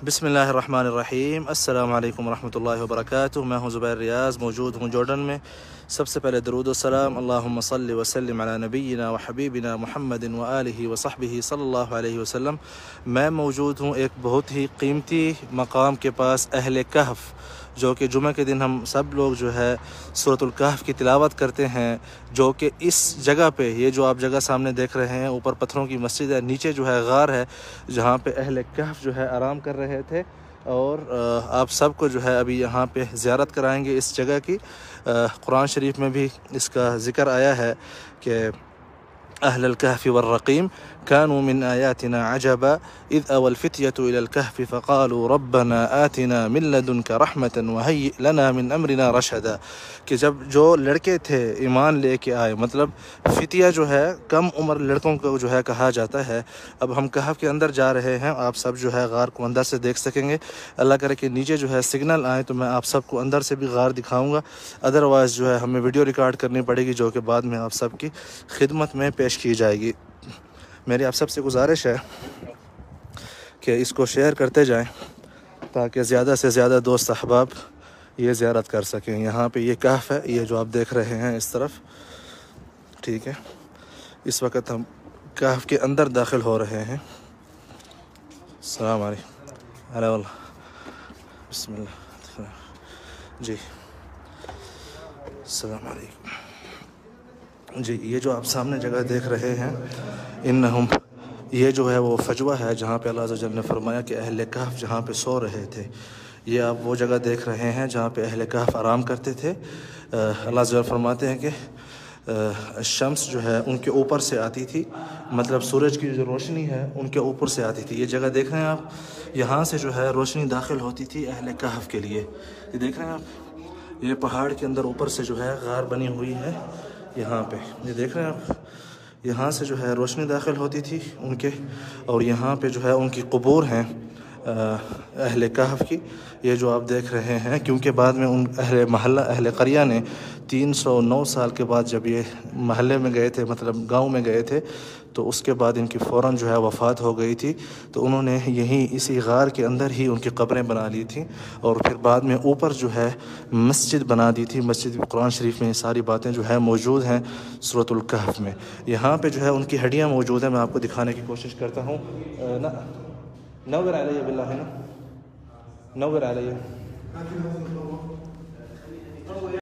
بسم اللہ الرحمن الرحیم۔ السلام علیکم ورحمۃ اللہ وبرکاتہ۔ میں ہوں زبیر ریاض، موجود ہوں جارڈن میں۔ سب سے پہلے درود و سلام اللہم صلی وسلم علی نبینا و حبیبنا محمد و آلہ و صحبہ صلی اللہ علیہ وسلم۔ میں موجود ہوں ایک بہت ہی قیمتی مقام کے پاس، اہل کہف، جو کہ جمعہ کے دن ہم سب لوگ جو ہے سورۃ الکہف کی تلاوت کرتے ہیں، جو کہ اس جگہ پہ، یہ جو آپ جگہ سامنے دیکھ رہے ہیں، اوپر پتھروں کی مسجد ہے، نیچے جو ہے غار ہے جہاں پہ اہل کہف جو ہے آرام کر رہے تھے، اور آپ سب کو جو ہے ابھی یہاں پہ زیارت کرائیں گے اس جگہ کی۔ قرآن شریف میں بھی اس کا ذکر آیا ہے کہ اہل الکہف والرقیم كانوا من آیاتنا عجبا اذ اوى الفتية الى الكهف فقالوا ربنا آتنا من لدنك رحمة وهيئ لنا من امرنا رشدا، کہ جب جو لڑکے تھے ایمان لے کے آئے، مطلب فتیہ جو ہے کم عمر لڑکوں کو جو ہے کہا جاتا ہے۔ اب ہم کہف کے اندر جا رہے ہیں، آپ سب جو ہے غار کو اندر سے دیکھ سکیں گے۔ اللہ کرے کہ نیچے جو ہے سگنل آئے تو میں آپ سب کو اندر سے بھی غار دکھاؤں گا، ادروائز جو ہے ہمیں ویڈیو ریکارڈ کرنی پڑے گی، جو کہ بعد میں آپ سب کی خدمت میں پیش کی جائے گی۔ میری آپ سب سے گزارش ہے کہ اس کو شیئر کرتے جائیں تاکہ زیادہ سے زیادہ دوست احباب یہ زیارت کر سکیں۔ یہاں پہ یہ کہف ہے، یہ جو آپ دیکھ رہے ہیں اس طرف، ٹھیک ہے۔ اس وقت ہم کہف کے اندر داخل ہو رہے ہیں۔ السلام علیکم۔ علیہ اللہ، بسم اللہ جی، السلام علیکم جی۔ یہ جو آپ سامنے جگہ دیکھ رہے ہیں، انہم، یہ جو ہے وہ فجوہ ہے جہاں پہ اللہ عز و جل نے فرمایا کہ اہل کہف جہاں پہ سو رہے تھے۔ یہ آپ وہ جگہ دیکھ رہے ہیں جہاں پہ اہل کہف آرام کرتے تھے۔ اللہ عز و جل فرماتے ہیں کہ شمس جو ہے ان کے اوپر سے آتی تھی، مطلب سورج کی جو روشنی ہے ان کے اوپر سے آتی تھی۔ یہ جگہ دیکھ رہے ہیں آپ، یہاں سے جو ہے روشنی داخل ہوتی تھی اہل کہف کے لیے۔ یہ دیکھ رہے ہیں آپ، یہ پہاڑ کے اندر اوپر سے جو ہے غار بنی ہوئی ہے یہاں پہ، یہ دیکھ رہے ہیں آپ، یہاں سے جو ہے روشنی داخل ہوتی تھی ان کے، اور یہاں پہ جو ہے ان کی قبور ہیں اہل کہف کی، یہ جو آپ دیکھ رہے ہیں۔ کیونکہ بعد میں ان اہل محلہ، اہل قریہ نے 309 سال کے بعد جب یہ محلے میں گئے تھے، مطلب گاؤں میں گئے تھے، تو اس کے بعد ان کی فوراً جو ہے وفات ہو گئی تھی، تو انہوں نے یہیں اسی غار کے اندر ہی ان کی قبریں بنا لی تھیں، اور پھر بعد میں اوپر جو ہے مسجد بنا دی تھی۔ مسجد قرآن شریف میں یہ ساری باتیں جو ہے موجود ہیں سورۃ الکہف میں۔ یہاں پہ جو ہے ان کی ہڈیاں موجود ہیں، میں آپ کو دکھانے کی کوشش کرتا ہوں۔ نور علیہ باللہ، نور علیہ۔